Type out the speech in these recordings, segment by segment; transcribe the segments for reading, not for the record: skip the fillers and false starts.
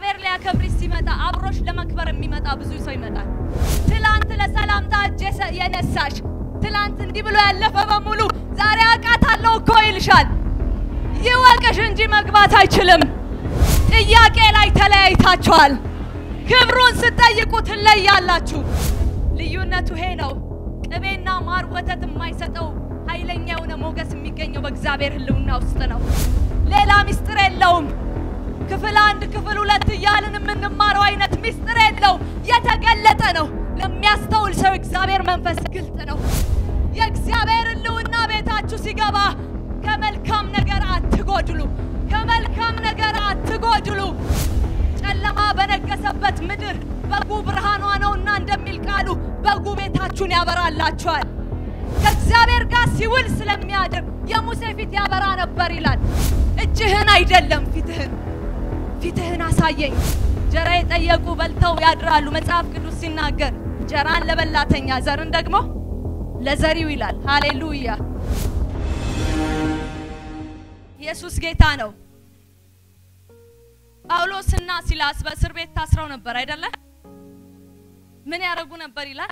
እግዚአብሔር ሊያከብር ሲመጣ አብሮሽ ለመክበር የሚመጣ ብዙ ሰው ይመጣል ትላንት ለሰላምታ እጄ የነሳሽ ትላንት እንዲህ ብሎ ያለፈ በሙሉ ዛሬ አቃታለሁ እኮ ይልሻል ይወቀሽ እንጂ መግባት አይችልም ጥያቄ ላይ ተለያይታችኋል ክብሩን ስትጠይቁት ለያላችሁ ልዩነቱ ይሄ ነው ቅቤና ማር ወተት የማይሰጠው ኃይለኛ የሆነ ሞገስ የሚገኘው በእግዚአብሔር ህልውና ውስጥ ነው ሌላ ሚስጥር የለውም ክፍል 1 ክፍል 2 እያልን የምንማረው አይነት ሚስጥር የለው የተገለጠ ነው ለሚያስተውል ሰው እግዚአብሔር መንፈስ ግልጥ ነው የእግዚአብሔር ህልውና ቤታችሁ ሲገባ ከመልካም ነገር አትጎድሉ ከመልካም ነገር አትጎድሉ ጨለማ በነገሰበት ምድር በጉ ብርሃኗ ነውና እንደሚል ቃሉ በጉ ቤታችሁን ያበራላችኋል ከእግዚአብሔር ጋር ሲውል ስለሚያድር የሙሴ ፊት ያበራ ነበር ይላል እጅህን አይደለም ፊትህን አሳየኝ ጀራ የጠየቁ በልተው ያድራሉ መጽሐፍ ቅዱስ ሲናገር ጀራን ለበላተኛ ዘርን ደግሞ ለዘሪው ይላል ሃሌሉያ ኢየሱስ ጌታ ነው ጳውሎስና ሲላስ በእስር ቤት ታስረው ነበር አይደለ ምን ያረጉ ነበር ይላል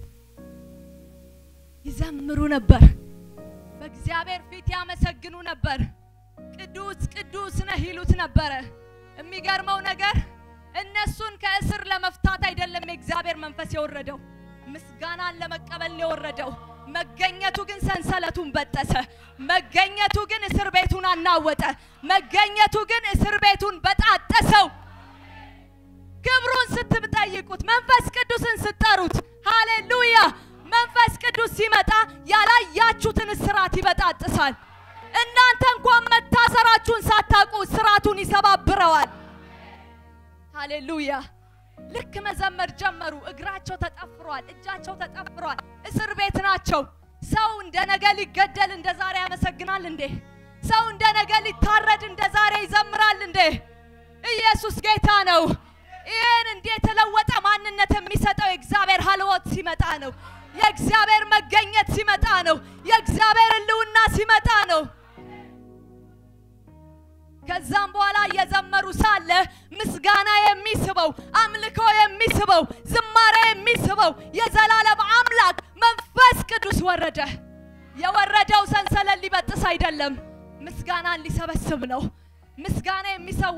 ይዘምሩ ነበር በእግዚአብሔር ፊት ያመሰግኑ ነበር ቅዱስ ቅዱስ ነህ ይሉት ነበር የሚገርመው ነገር እነሱን ከእስር ለመፍታት አይደለም የእግዚአብሔር መንፈስ የወረደው ምስጋናን ለመቀበል የወረደው መገኘቱ ግን ሰንሰለቱን በጠሰ መገኘቱ ግን እስር ቤቱን አናወጠ መገኘቱ ግን እስር ቤቱን በጣጠሰው ክብሩን ስትጠይቁት መንፈስ ቅዱስን ስትጠሩት ሃሌሉያ መንፈስ ቅዱስ ሲመጣ ያላያችሁትን እስራት ይበጣጥሳል እናንተ እንኳን መታሰራችሁን ሳታውቁ እስራቱን ይሰባብረዋል ሃሌሉያ ልክ መዘመር ጀመሩ እግራቸው ተጠፍሯል እጃቸው ተጠፍሯል እስር ቤት ናቸው ሰው እንደነገ ሊገደል እንደዛሬ ያመሰግናል እንዴ ሰው እንደነገ ሊታረድ እንደዛሬ ይዘምራል እንዴ ኢየሱስ ጌታ ነው ይሄን እንዴት ተለወጠ ማንነት የሚሰጠው የእግዚአብሔር ሐልወት ሲመጣ ነው የእግዚአብሔር መገኘት ሲመጣ ነው የእግዚአብሔር ህልውና ሲመጣ ነው ከዛም በኋላ የዘመሩ ሳለ ምስጋና የሚስበው አምልኮ የሚስበው ዝማሬ የሚስበው የዘላለም አምላክ መንፈስ ቅዱስ ወረደ የወረደው ሰንሰለት ሊበጥስ አይደለም ምስጋናን ሊሰበስብ ነው ምስጋና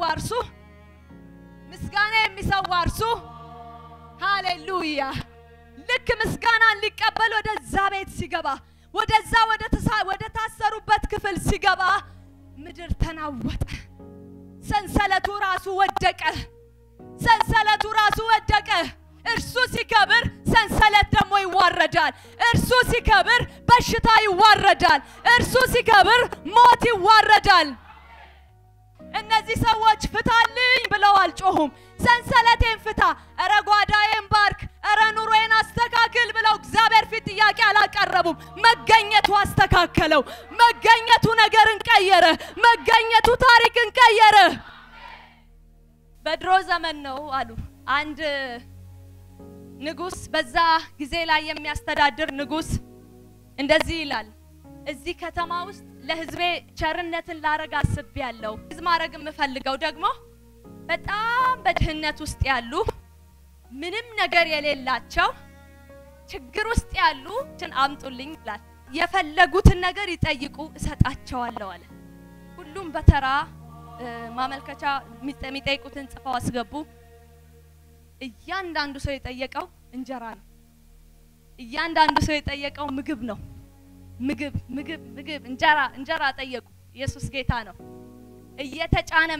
የሚሰዋ እርሱ ሃሌሉያ ልክ ምስጋናን ሊቀበል ወደዛ ቤት ሲገባ ወደዛ ወደ ታሰሩበት ክፍል ሲገባ ምድር ተናወጠ ሰንሰለቱ ራሱ ወደቀ እርሱ ሲከብር ሰንሰለት ደግሞ ይዋረዳል እርሱ ሲከብር በሽታ ይዋረዳል እርሱ ሲከብር ሞት ይዋረዳል እነዚህ ሰዎች ፍታልኝ ብለው አልጮሁም ሰንሰለቴን ፍታ አረ ጓዳዬን ባርክ አረ ኑሮዬን አስተካክል ብለው እግዚአብሔር ፊት ጥያቄ አላቀረቡም መገኘቱ አስተካከለው መገኘቱ ነገርን ቀየረ መገኘቱ ታሪክን ቀየረ በድሮ ዘመን ነው አሉ አንድ ንጉስ በዛ ጊዜ ላይ የሚያስተዳድር ንጉስ እንደዚህ ይላል እዚህ ከተማ ውስጥ ለህዝቤ ቸርነትን ላረጋ አስቤያለሁ ማረግ የምፈልገው ደግሞ በጣም በድህነት ውስጥ ያሉ ምንም ነገር የሌላቸው ችግር ውስጥ ያሉ አምጡልኝ ይላል የፈለጉትን ነገር ይጠይቁ እሰጣቸዋለሁ አለ ሁሉም በተራ ማመልከቻ የሚጠይቁትን ጽፈው አስገቡ እያንዳንዱ ሰው የጠየቀው እንጀራ ነው እያንዳንዱ ሰው የጠየቀው ምግብ ነው ምግብ እንጀራ ጠየቁ ኢየሱስ ጌታ ነው እየተጫነ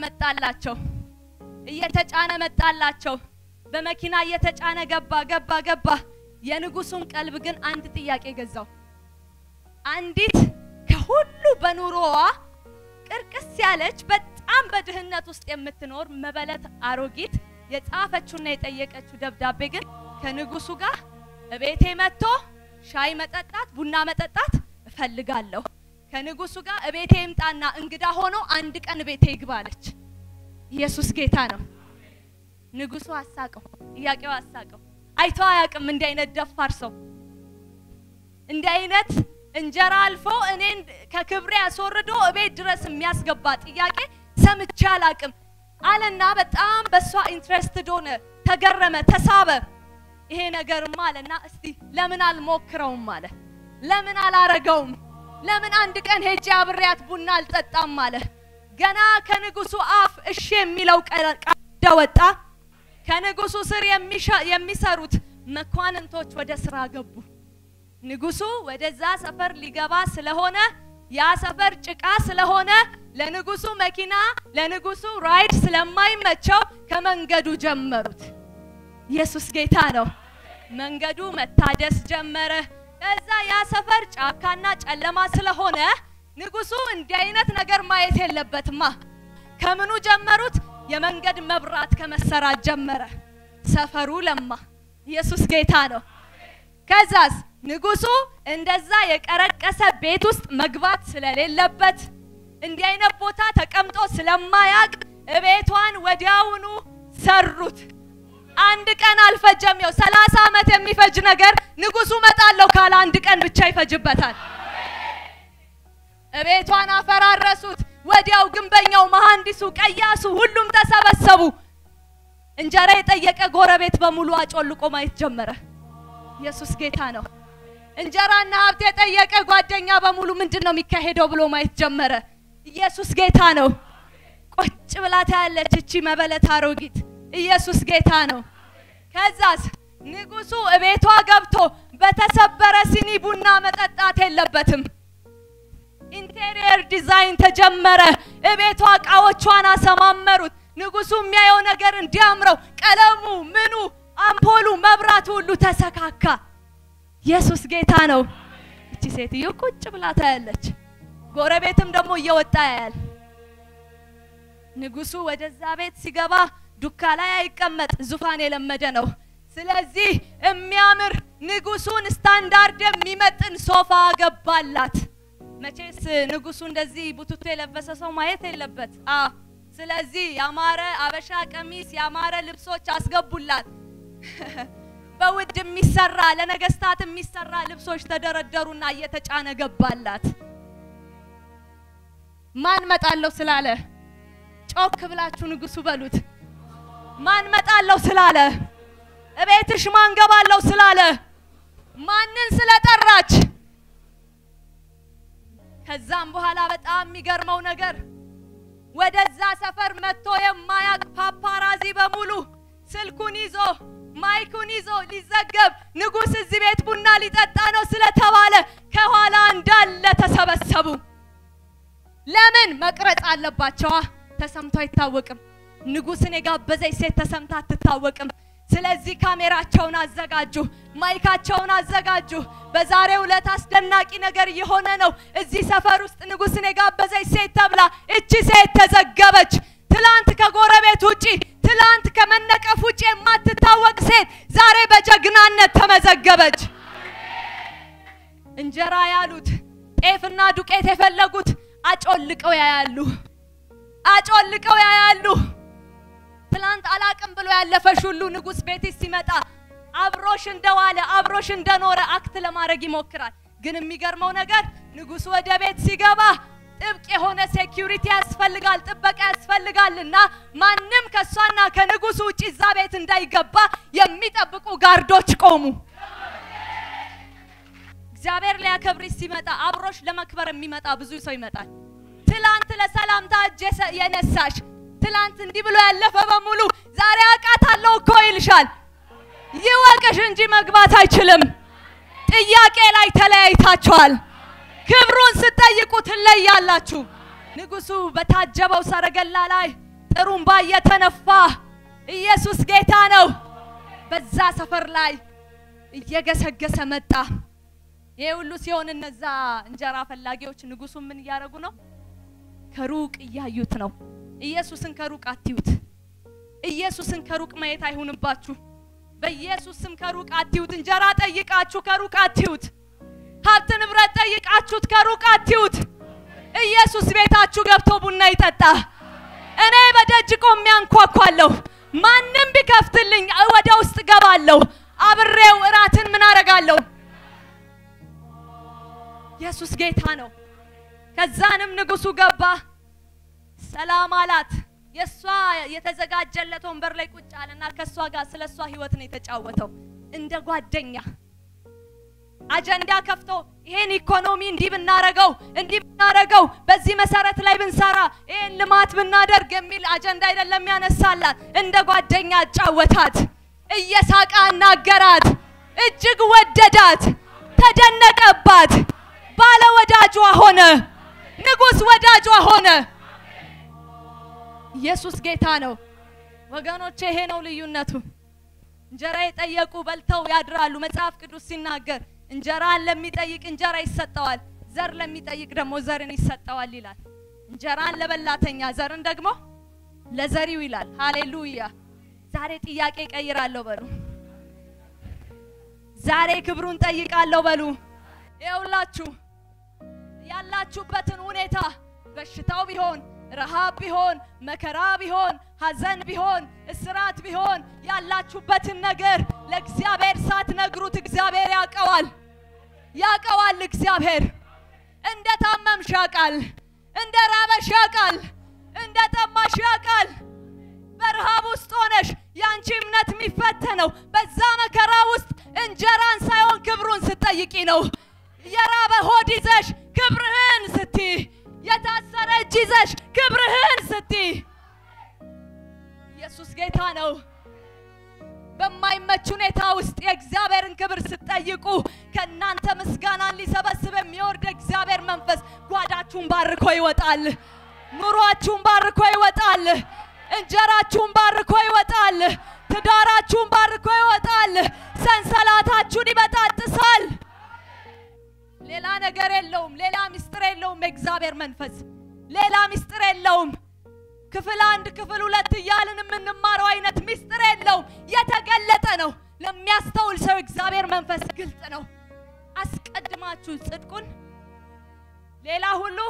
መጣላቸው በመኪና እየተጫነ ገባ የንጉሱን ቀልብ ግን አንድ ጥያቄ ገዛው አንዲት ከሁሉ በኑሮዋ ቅርቅስ ያለች በጣም በድህነት ውስጥ የምትኖር መበለት አሮጊት የጻፈችውና የጠየቀችው ደብዳቤ ግን ከንጉሱ ጋር እቤቴ መጥቶ ሻይ መጠጣት ቡና መጠጣት እፈልጋለሁ ከንጉሱ ጋር እቤቴ ይምጣና እንግዳ ሆኖ አንድ ቀን ቤቴ ይግባለች ኢየሱስ ጌታ ነው ንጉሱ አሳቀው ጥያቄው አሳቀው አይቶ አያቅም እንደ አይነት ደፋር ሰው እንደ አይነት እንጀራ አልፎ እኔን ከክብሬ አስወርዶ እቤት ድረስ የሚያስገባ ጥያቄ ሰምቼ አላቅም አለና በጣም በሷ ኢንትረስትድ ሆነ ተገረመ ተሳበ ይሄ ነገርማ አለና እስቲ ለምን አልሞክረውም አለ ለምን አላረገውም ለምን አንድ ቀን ሄጄ አብሬያት ቡና አልጠጣም አለ ገና ከንጉሱ አፍ እሺ የሚለው ቃል ወጣ ከንጉሱ ስር የሚሰሩት መኳንንቶች ወደ ስራ ገቡ ንጉሱ ወደዛ ሰፈር ሊገባ ስለሆነ ያ ሰፈር ጭቃ ስለሆነ ለንጉሱ መኪና ለንጉሱ ራይድ ስለማይመቸው ከመንገዱ ጀመሩት ኢየሱስ ጌታ ነው መንገዱ መታደስ ጀመረ ከዛ ያ ሰፈር ጫካና ጨለማ ስለሆነ ንጉሱ እንዲህ አይነት ነገር ማየት የለበትማ ከምኑ ጀመሩት የመንገድ መብራት ከመሰራት ጀመረ ሰፈሩ ለማ ኢየሱስ ጌታ ነው ከዛስ ንጉሱ እንደዛ የቀረቀሰ ቤት ውስጥ መግባት ስለሌለበት እንዲህ አይነት ቦታ ተቀምጦ ስለማያቅ ቤቷን ወዲያውኑ ሰሩት አንድ ቀን አልፈጀም ነው 30 አመት የሚፈጅ ነገር ንጉሱ መጣለው ካለ አንድ ቀን ብቻ ይፈጅበታል ቤቷን አፈራረሱት ወዲያው ግንበኛው መሐንዲሱ ቀያሱ ሁሉም ተሰበሰቡ እንጀራ የጠየቀ ጎረቤት በሙሉ አጮልቆ ማየት ጀመረ ኢየሱስ ጌታ ነው እንጀራና ሀብት የጠየቀ ጓደኛ በሙሉ ምንድነው የሚካሄደው ብሎ ማየት ጀመረ ኢየሱስ ጌታ ነው ቁጭ ብላ ታያለች እቺ መበለት አሮጊት ኢየሱስ ጌታ ነው ከዛስ ንጉሱ እቤቷ ገብቶ በተሰበረ ሲኒ ቡና መጠጣት የለበትም ኢንቴሪየር ዲዛይን ተጀመረ እቤቷ ቃዎቿን አሰማመሩት ንጉሱ የሚያየው ነገር እንዲያምረው ቀለሙ ምኑ አምፖሉ መብራቱ ሁሉ ተሰካካ ኢየሱስ ጌታ ነው እቺ ሴትዮ ቁጭ ብላ ታያለች ጎረቤትም ደግሞ እየወጣ ያያል ንጉሱ ወደዛ ቤት ሲገባ ዱካ ላይ አይቀመጥ ዙፋን የለመደ ነው ስለዚህ የሚያምር ንጉሱን ስታንዳርድ የሚመጥን ሶፋ ገባላት መቼስ ንጉሱ እንደዚህ ቡቱቱ የለበሰ ሰው ማየት የለበት ስለዚህ ያማረ አበሻ ቀሚስ ያማረ ልብሶች አስገቡላት በውድ የሚሰራ ለነገስታት የሚሰራ ልብሶች ተደረደሩና እየተጫነ ገባላት ማን መጣለው ስላለ ጮክ ብላችሁ ንጉሱ በሉት ማን መጣለው ስላለ እቤትሽ ማን ገባለው ስላለ ማንን ስለጠራች ከዛም በኋላ በጣም የሚገርመው ነገር ወደዛ ሰፈር መጥቶ የማያቅ ፓፓራዚ በሙሉ ስልኩን ይዞ ማይኩን ይዞ ሊዘገብ ንጉስ እዚህ ቤት ቡና ሊጠጣ ነው ስለተባለ ከኋላ እንዳለ ተሰበሰቡ ለምን መቅረጽ አለባቸው ተሰምቶ አይታወቅም ንጉስን የጋበዘች ሴት ተሰምታ አትታወቅም ስለዚህ ካሜራቸውን አዘጋጁ ማይካቸውን አዘጋጁ በዛሬው ዕለት አስደናቂ ነገር የሆነ ነው እዚህ ሰፈር ውስጥ ንጉስን የጋበዘች ሴት ተብላ እቺ ሴት ተዘገበች ትላንት ከጎረቤት ውጪ ትላንት ከመነቀፍ ውጪ የማትታወቅ ሴት ዛሬ በጀግናነት ተመዘገበች እንጀራ ያሉት ጤፍና ዱቄት የፈለጉት አጮልቀው ያያሉ ትላንት አላቅም ብሎ ያለፈሽ ሁሉ ንጉስ ቤት ሲመጣ አብሮሽ እንደዋለ አብሮሽ እንደኖረ አክት ለማድረግ ይሞክራል ግን የሚገርመው ነገር ንጉስ ወደ ቤት ሲገባ ጥብቅ የሆነ ሴኩሪቲ ያስፈልጋል ጥበቃ ያስፈልጋልና ማንንም ከሷና ከንጉሱ ውጪ እዛ ቤት እንዳይገባ የሚጠብቁ ጋርዶች ቆሙ እግዚአብሔር ሊያከብርሽ ሲመጣ አብሮሽ ለመክበር የሚመጣ ብዙ ሰው ይመጣል ትላንት ለሰላምታ የነሳሽ ትላንት እንዲህ ብሎ ያለፈ በሙሉ ዛሬ አቃታለው እኮ ይልሻል ይወቅሽ እንጂ መግባት አይችልም ጥያቄ ላይ ተለያይታችኋል ክብሩን ስትጠይቁት ለያላችሁ ንጉሱ በታጀበው ሰረገላ ላይ ጥሩምባ እየተነፋ ኢየሱስ ጌታ ነው በዛ ሰፈር ላይ እየገሰገሰ መጣ የሁሉ ሲሆን እነዛ እንጀራ ፈላጊዎች ንጉሱ ምን ያረጉ ነው ከሩቅ ያዩት ነው ኢየሱስን ከሩቅ አትዩት ኢየሱስን ከሩቅ ማየት አይሁንባችሁ በኢየሱስም ከሩቅ አትዩት እንጀራ ጠይቃችሁ ከሩቅ አትዩት ሀብት ንብረት ጠይቃችሁት ከሩቅ አትዩት ኢየሱስ ቤታችሁ ገብቶ ቡና ይጠጣ እኔ በደጅ ቆሜ አንኳኳለሁ ማንንም ቢከፍትልኝ ወደ ውስጥ ገባለሁ አብሬው እራትን ምን አረጋለሁ ኢየሱስ ጌታ ነው ከዛንም ንጉሱ ገባ ሰላም አላት የሷ የተዘጋጀለት ወንበር ላይ ቁጭ አለና ከሷ ጋር ስለሷ ህይወት ነው የተጫወተው እንደ ጓደኛ አጀንዳ ከፍቶ ይሄን ኢኮኖሚ እንዲብናረገው በዚህ መሰረት ላይ ብንሰራ ይሄን ልማት ብናደርግ የሚል አጀንዳ አይደለም ያነሳላት እንደ ጓደኛ ጫወታት እየሳቀ አናገራት እጅግ ወደዳት ተደነቀባት ባለ ወዳጇ ሆነ ንጉስ ወዳጇ ሆነ ኢየሱስ ጌታ ነው ወገኖቼ ይሄ ነው ልዩነቱ እንጀራ የጠየቁ በልተው ያድራሉ መጽሐፍ ቅዱስ ሲናገር እንጀራን ለሚጠይቅ እንጀራ ይሰጣዋል ዘር ለሚጠይቅ ደግሞ ዘርን ይሰጣዋል ይላል እንጀራን ለበላተኛ ዘርን ደግሞ ለዘሪው ይላል ሃሌሉያ ዛሬ ጥያቄ ቀይራለሁ በሉ ዛሬ ክብሩን ጠይቃለሁ በሉ ይውላችሁ ያላችሁበትን ሁኔታ በሽታው ቢሆን ረሃብ ቢሆን መከራ ቢሆን ሐዘን ቢሆን እስራት ቢሆን ያላችሁበትን ነገር ለእግዚአብሔር ሳትነግሩት እግዚአብሔር ያቀዋል እግዚአብሔር እንደ ታመምሽ ያቃል እንደ ራበሽ ያቃል እንደ ጠማሽ ያቃል በረሃብ ውስጥ ሆነሽ ያንቺ እምነት የሚፈተነው በዛ መከራ ውስጥ እንጀራን ሳይሆን ክብሩን ስትጠይቂ ነው የራበ ሆድ ይዘሽ ክብርህን ስትይ የታሰረ እጅ ይዘሽ ክብርህን ስትይ ኢየሱስ ጌታ ነው በማይመች ሁኔታ ውስጥ የእግዚአብሔርን ክብር ስትጠይቁ ከናንተ ምስጋናን ሊሰበስብ የሚወርድ እግዚአብሔር መንፈስ ጓዳችሁን ባርኮ ይወጣል ኑሯችሁን ባርኮ ይወጣል እንጀራችሁን ባርኮ ይወጣል ትዳራችሁን ባርኮ ይወጣል ሰንሰላታችሁን ይበጣጥሳል ሌላ ነገር የለውም ሌላ ሚስጥር የለውም እግዚአብሔር መንፈስ ሌላ ሚስጥር የለውም ክፍል 1 ክፍል 2 ይያልን ምንማረው አይነት ሚስጥር የለውም የተገለጠ ነው ለሚያስተውል ሰው እግዚአብሔር መንፈስ ግልጽ ነው አስቀድማችሁ ጽድቁን ሌላ ሁሉ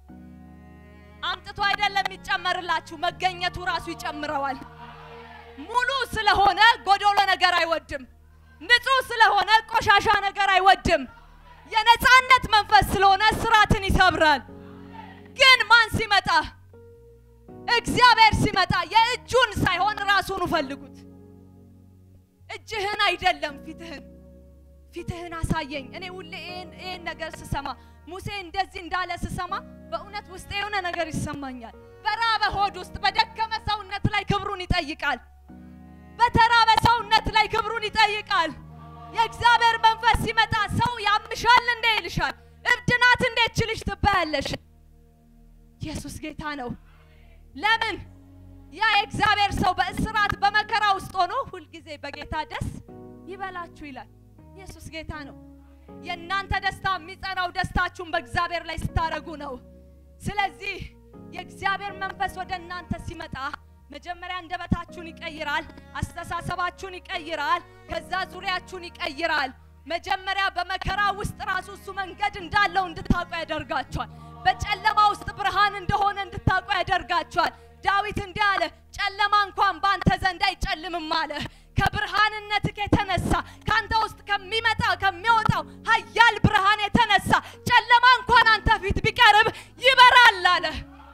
አምጥቶ አይደለም ይጨመርላችሁ መገኘቱ ራሱ ይጨምረዋል ሙሉ ስለሆነ ጎዶሎ ነገር አይወድም ንጹህ ስለሆነ ቆሻሻ ነገር አይወድም የነጻነት መንፈስ ስለሆነ ስራትን ይሰብራል ግን ማን ሲመጣ እግዚአብሔር ሲመጣ የእጁን ሳይሆን ራሱን ፈልጉት እጅህን አይደለም ፊትህን አሳየኝ እኔ ሁሌ ይሄን ነገር ስሰማ ሙሴ እንደዚህ እንዳለ ስሰማ በእውነት ውስጥ የሆነ ነገር ይሰማኛል በራበ ሆድ ውስጥ በደከመ ሰውነት ላይ ክብሩን ይጠይቃል በተራበ ሰውነት ላይ ክብሩን ይጠይቃል የእግዚአብሔር መንፈስ ሲመጣ ሰው ያምሻል እንደ ይልሻል እብድናት እንደችልሽ ትባያለሽ ኢየሱስ ጌታ ነው ለምን ያ እግዚአብሔር ሰው በእስራት በመከራ ውስጥ ሆኖ ሁሉ ጊዜ በጌታ ደስ ይበላችሁ ይላል ኢየሱስ ጌታ ነው የእናንተ ደስታ የሚጸናው ደስታችሁን በእግዚአብሔር ላይ ስታረጉ ነው ስለዚህ የእግዚአብሔር መንፈስ ወደናንተ ሲመጣ መጀመሪያ እንደበታችሁን ይቀይራል አስተሳሰባችሁን ይቀይራል ከዛ ዙሪያችሁን ይቀይራል መጀመሪያ በመከራ ውስጥ ራሱ እሱ መንገድ እንዳለው እንድታውቁ ያደርጋችኋል በጨለማ ውስጥ ብርሃን እንደሆነ እንድታውቁ ያደርጋችኋል ዳዊት እንዳለ ጨለማ እንኳን ባንተ ዘንድ አይጨልምም አለ ከብርሃንነትህ የተነሳ ካንተ ውስጥ ከሚወጣው ኃያል ብርሃን የተነሳ ጨለማ እንኳን አንተ ፊት ቢቀርብ ይበራል አለ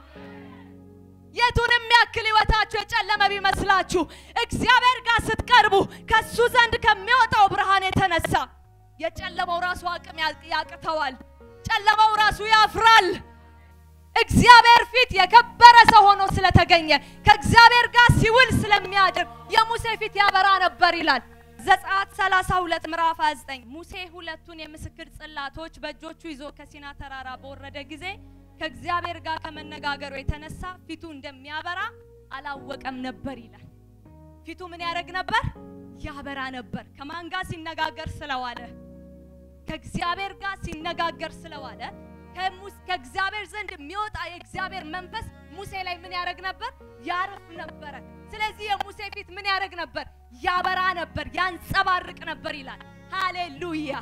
የቱንም ያክል ህይወታችሁ የጨለመ ቢመስላችሁ እግዚአብሔር ጋር ስትቀርቡ ከሱ ዘንድ ከሚወጣው ብርሃን የተነሳ የጨለማው ራሱ አቅም ያቅተዋል ጨለማው ራሱ ያፍራል እግዚአብሔር ፊት የከበረ ሰው ሆኖ ስለተገኘ ከእግዚአብሔር ጋር ሲውል ስለሚያድር የሙሴ ፊት ያበራ ነበር ይላል ዘጸአት 32 ምዕራፍ 29 ሙሴ ሁለቱን የምስክር ጽላቶች በእጆቹ ይዞ ከሲና ተራራ በወረደ ጊዜ ከእግዚአብሔር ጋር ከመነጋገሩ የተነሳ ፊቱ እንደሚያበራ አላወቀም ነበር ይላል ፊቱ ምን ያረግ ነበር ያበራ ነበር ከማን ጋር ሲነጋገር ስለዋለ ከእግዚአብሔር ጋር ሲነጋገር ስለዋለ ከእግዚአብሔር ዘንድ የሚወጣ የእግዚአብሔር መንፈስ ሙሴ ላይ ምን ያረግ ነበር ያርፍ ነበር ስለዚህ የሙሴ ፊት ምን ያረግ ነበር ያበራ ነበር ያንጸባርቅ ነበር ይላል ሃሌሉያ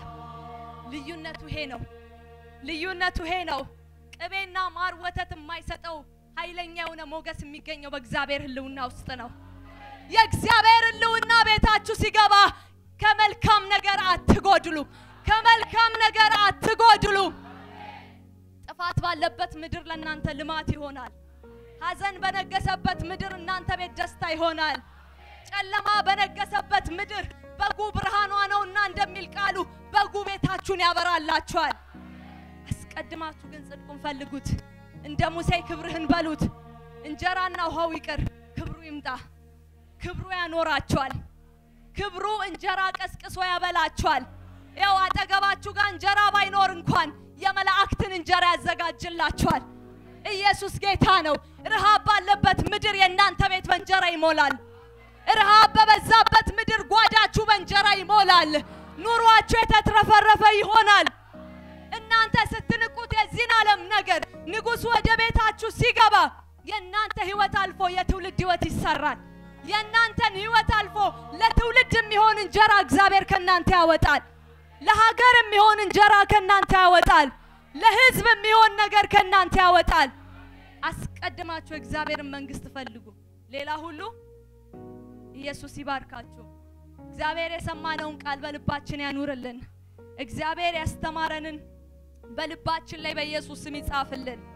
ልዩነቱ ይሄ ነው ቅቤና ማር ወተት የማይሰጠው ኃይለኛ የሆነ ሞገስ የሚገኘው በእግዚአብሔር ህልውና ውስጥ ነው የእግዚአብሔር ህልውና ቤታችሁ ሲገባ ከመልካም ነገር አትጎድሉ ጥፋት ባለበት ምድር ለእናንተ ልማት ይሆናል ሐዘን በነገሰበት ምድር እናንተ ቤት ደስታ ይሆናል ጨለማ በነገሰበት ምድር በጉ ብርሃኗ ነውና እንደሚል ቃሉ በጉ ቤታችሁን ያበራላችኋል አስቀድማችሁ ግን ጽድቁን ፈልጉት እንደ ሙሴ ክብርህን በሉት እንጀራና ውሃው ይቅር ክብሩ ይምጣ ክብሩ ያኖራችኋል ክብሩ እንጀራ ቀስቅሶ ያበላችኋል ያው አጠገባችሁ ጋር እንጀራ ባይኖር እንኳን የመላእክትን እንጀራ ያዘጋጅላችኋል ኢየሱስ ጌታ ነው ረሃብ ባለበት ምድር የእናንተ ቤት በእንጀራ ይሞላል ረሃብ በበዛበት ምድር ጓዳችሁ በእንጀራ ይሞላል ኑሯችሁ የተትረፈረፈ ይሆናል እናንተ ስትንቁት የዚህን ዓለም ነገር ንጉስ ወደ ቤታችሁ ሲገባ የእናንተ ህይወት አልፎ የትውልድ ህይወት ይሰራል የእናንተን ህይወት አልፎ ለትውልድ የሚሆን እንጀራ እግዚአብሔር ከእናንተ ያወጣል ለሀገር የሚሆን እንጀራ ከእናንተ ያወጣል ለህዝብ የሚሆን ነገር ከእናንተ ያወጣል አስቀድማችሁ እግዚአብሔርን መንግስት ፈልጉ ሌላ ሁሉ ኢየሱስ ይባርካችሁ እግዚአብሔር የሰማነውን ቃል በልባችን ያኑርልን እግዚአብሔር ያስተማረንን በልባችን ላይ በኢየሱስ ስም ይጻፍልን